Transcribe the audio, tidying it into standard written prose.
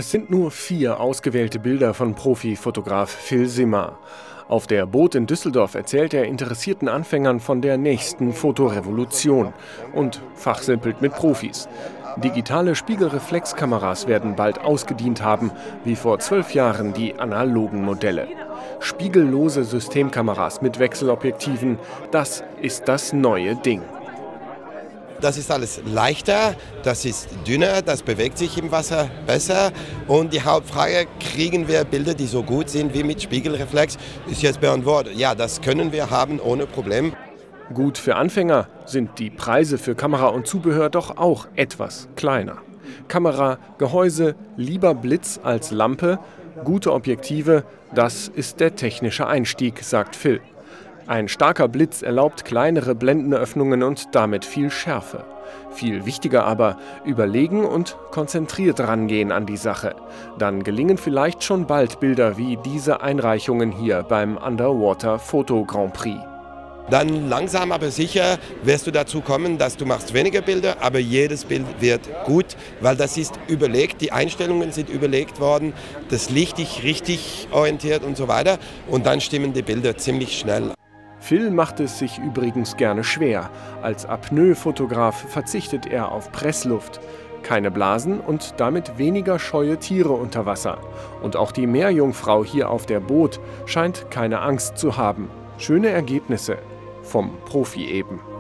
Es sind nur 4 ausgewählte Bilder von Profifotograf Phil Simmer. Auf der Boot in Düsseldorf erzählt er interessierten Anfängern von der nächsten Fotorevolution und fachsimpelt mit Profis. Digitale Spiegelreflexkameras werden bald ausgedient haben, wie vor 12 Jahren die analogen Modelle. Spiegellose Systemkameras mit Wechselobjektiven, das ist das neue Ding. Das ist alles leichter, das ist dünner, das bewegt sich im Wasser besser. Und die Hauptfrage, kriegen wir Bilder, die so gut sind wie mit Spiegelreflex, ist jetzt beantwortet. Ja, das können wir haben ohne Problem. Gut für Anfänger sind die Preise für Kamera und Zubehör doch auch etwas kleiner. Kamera, Gehäuse, lieber Blitz als Lampe, gute Objektive, das ist der technische Einstieg, sagt Phil. Ein starker Blitz erlaubt kleinere Blendenöffnungen und damit viel Schärfe. Viel wichtiger aber, überlegen und konzentriert rangehen an die Sache. Dann gelingen vielleicht schon bald Bilder wie diese Einreichungen hier beim Underwater Photo Grand Prix. Dann langsam aber sicher wirst du dazu kommen, dass du machst weniger Bilder, aber jedes Bild wird gut, weil das ist überlegt, die Einstellungen sind überlegt worden, das Licht ist richtig orientiert und so weiter und dann stimmen die Bilder ziemlich schnell. Phil macht es sich übrigens gerne schwer. Als Apnoe-Fotograf verzichtet er auf Pressluft. Keine Blasen und damit weniger scheue Tiere unter Wasser. Und auch die Meerjungfrau hier auf der Boot scheint keine Angst zu haben. Schöne Ergebnisse vom Profi eben.